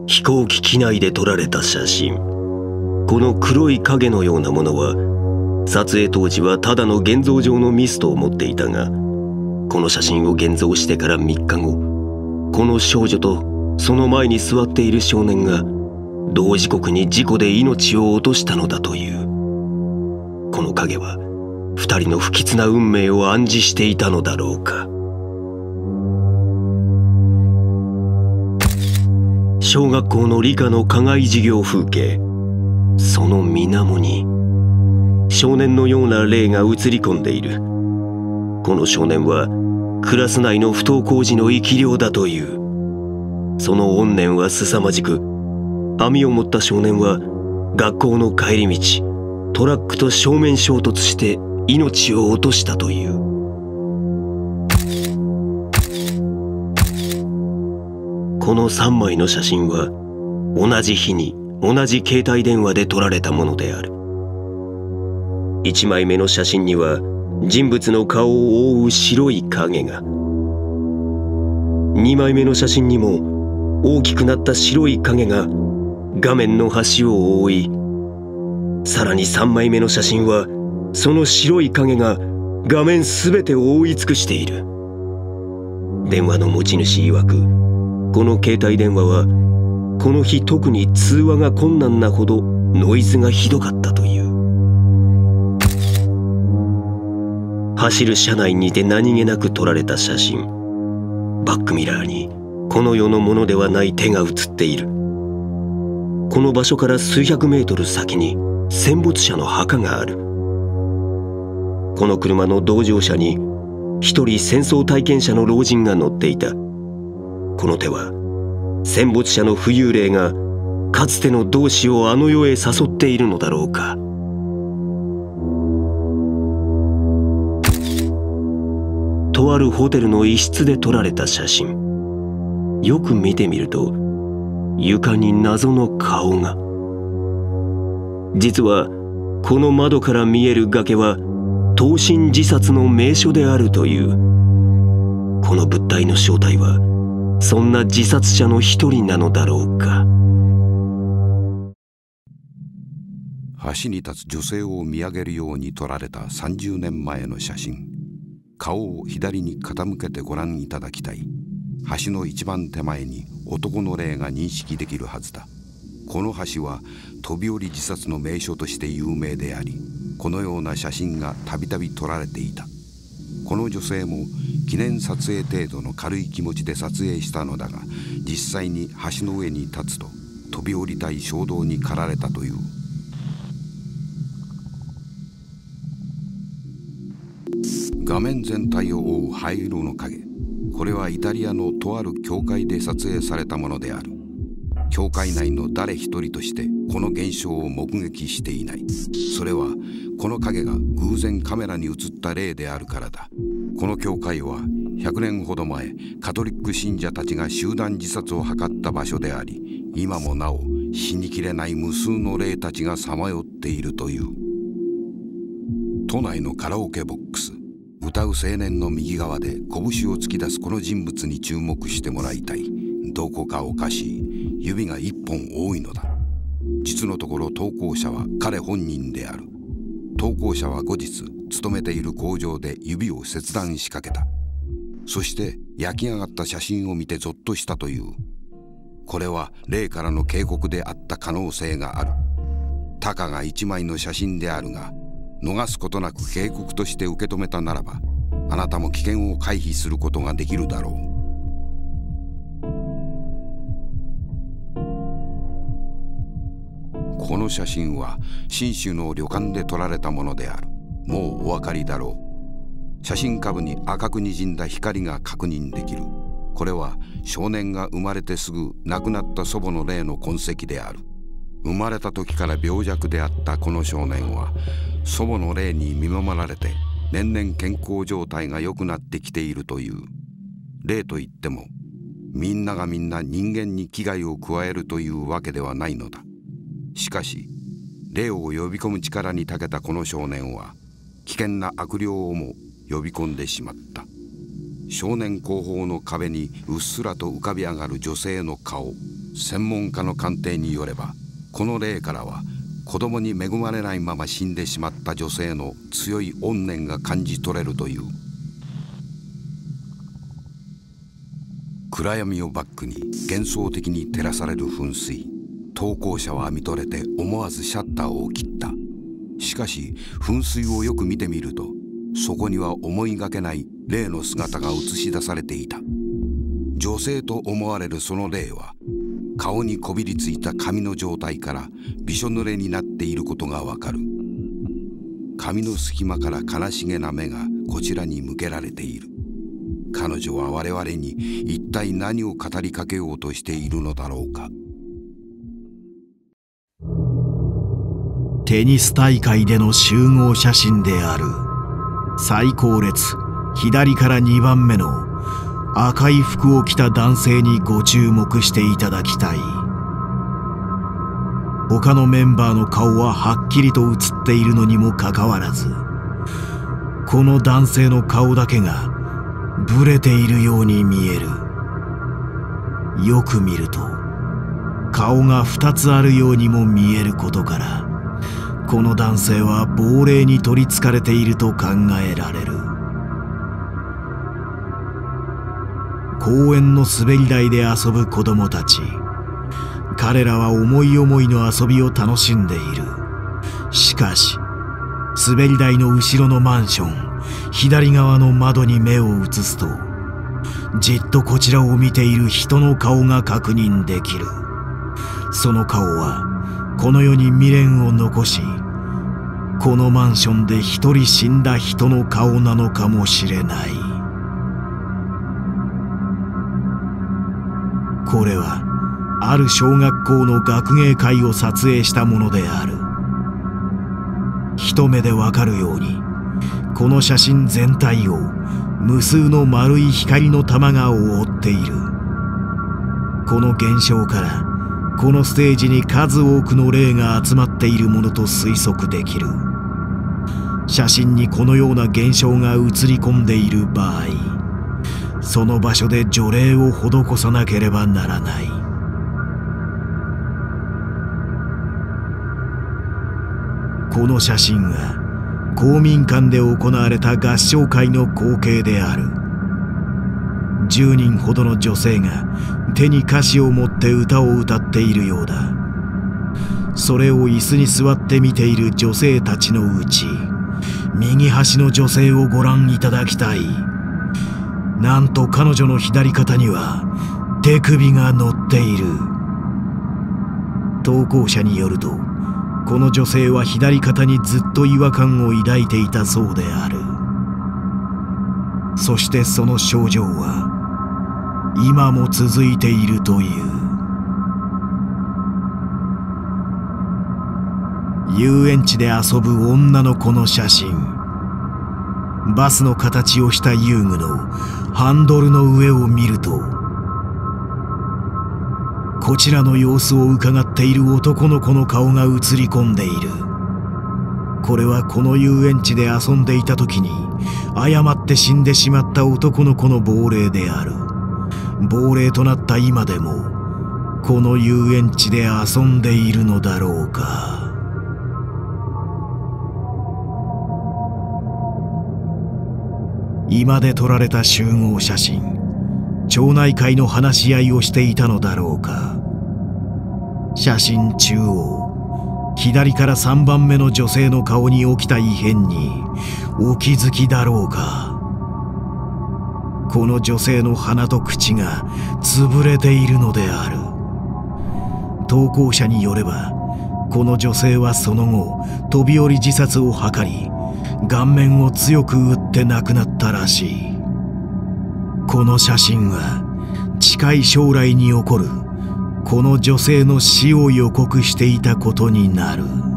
飛行機機内で撮られた写真。この黒い影のようなものは撮影当時はただの現像上のミスと思っていたが、この写真を現像してから3日後、この少女とその前に座っている少年が同時刻に事故で命を落としたのだという。この影は2人の不吉な運命を暗示していたのだろうか。小学校の理科の課外授業風景。その水面に少年のような霊が映り込んでいる。この少年はクラス内の不登校児の生き量だという。その怨念は凄まじく、網を持った少年は学校の帰り道、トラックと正面衝突して命を落としたという。この3枚の写真は同じ日に同じ携帯電話で撮られたものである。1枚目の写真には人物の顔を覆う白い影が、2枚目の写真にも大きくなった白い影が画面の端を覆い、さらに3枚目の写真はその白い影が画面すべてを覆い尽くしている。電話の持ち主曰く、この携帯電話はこの日特に通話が困難なほどノイズがひどかったという。走る車内にて何気なく撮られた写真。バックミラーにこの世のものではない手が写っている。この場所から数百メートル先に戦没者の墓がある。この車の同乗者に一人戦争体験者の老人が乗っていた。この手は戦没者の浮遊霊がかつての同志をあの世へ誘っているのだろうか。とあるホテルの一室で撮られた写真。よく見てみると床に謎の顔が。実はこの窓から見える崖は投身自殺の名所であるという。この物体の正体はそんな自殺者の一人なのだろうか。 橋に立つ女性を見上げるように撮られた30年前の写真。顔を左に傾けてご覧いただきたい。橋の一番手前に男の霊が認識できるはずだ。この橋は飛び降り自殺の名所として有名であり、このような写真がたびたび撮られていた。この女性も記念撮影程度の軽い気持ちで撮影したのだが、実際に橋の上に立つと飛び降りたい衝動に駆られたという。画面全体を覆う灰色の影。これはイタリアのとある教会で撮影されたものである。教会内の誰一人としてこの現象を目撃していない。それはこの影が偶然カメラに映った例であるからだ。この教会は100年ほど前、カトリック信者たちが集団自殺を図った場所であり、今もなお死にきれない無数の霊たちがさまよっているという。都内のカラオケボックス。歌う青年の右側で拳を突き出すこの人物に注目してもらいたい。どこかおかしい。指が一本多いのだ。実のところ投稿者は彼本人である。投稿者は後日勤めている工場で指を切断しかけた。そして焼き上がった写真を見てゾッとしたという。これは霊からの警告であった可能性がある。たかが一枚の写真であるが、逃すことなく警告として受け止めたならば、あなたも危険を回避することができるだろう。この写真は信州の旅館で撮られたものである。もうお分かりだろう。写真下部に赤くにじんだ光が確認できる。これは少年が生まれてすぐ亡くなった祖母の霊の痕跡である。生まれた時から病弱であったこの少年は祖母の霊に見守られて年々健康状態が良くなってきているという。霊といってもみんながみんな人間に危害を加えるというわけではないのだ。しかし霊を呼び込む力に長けたこの少年は危険な悪霊をも呼び込んでしまった。少年後方の壁にうっすらと浮かび上がる女性の顔、 専門家の鑑定によれば、この霊からは子供に恵まれないまま死んでしまった女性の強い怨念が感じ取れるという。暗闇をバックに幻想的に照らされる噴水。投稿者は見とれて思わずシャッターを切った。しかし噴水をよく見てみると、そこには思いがけない霊の姿が映し出されていた。女性と思われるその霊は、顔にこびりついた髪の状態からびしょ濡れになっていることがわかる。髪の隙間から悲しげな目がこちらに向けられている。彼女は我々に一体何を語りかけようとしているのだろうか。 テニス大会での集合写真である。最後列左から2番目の赤い服を着た男性にご注目していただきたい。他のメンバーの顔ははっきりと写っているのにもかかわらず、この男性の顔だけがブレているように見える。よく見ると顔が2つあるようにも見えることから、この男性は亡霊に取りつかれていると考えられる。公園の滑り台で遊ぶ子供たち。彼らは思い思いの遊びを楽しんでいる。しかし滑り台の後ろのマンション左側の窓に目を移すと、じっとこちらを見ている人の顔が確認できる。その顔はこの世に未練を残し、このマンションで一人死んだ人の顔なのかもしれない。これはある小学校の学芸会を撮影したものである。一目でわかるように、この写真全体を無数の丸い光の玉が覆っている。この現象からこのステージに数多くの霊が集まっているものと推測できる。写真にこのような現象が映り込んでいる場合、その場所で除霊を施さなければならない。この写真は公民館で行われた合唱会の光景である。10人ほどの女性が手に歌詞を持って歌を歌っているようだ。それを椅子に座って見ている女性たちのうち、右端の女性をご覧いただきたい。なんと彼女の左肩には手首が乗っている。投稿者によると、この女性は左肩にずっと違和感を抱いていたそうである。そしてその症状は今も続いているという。遊園地で遊ぶ女の子の写真。バスの形をした遊具のハンドルの上を見ると、こちらの様子をうかがっている男の子の顔が映り込んでいる。これはこの遊園地で遊んでいた時に誤って死んでしまった男の子の亡霊である。亡霊となった今でもこの遊園地で遊んでいるのだろうか。居間で撮られた集合写真。町内会の話し合いをしていたのだろうか。写真中央左から3番目の女性の顔に起きた異変にお気づきだろうか。この女性の鼻と口が潰れているのである。投稿者によれば、この女性はその後飛び降り自殺を図り、顔面を強く打って亡くなったらしい。この写真は近い将来に起こるこの女性の死を予告していたことになる。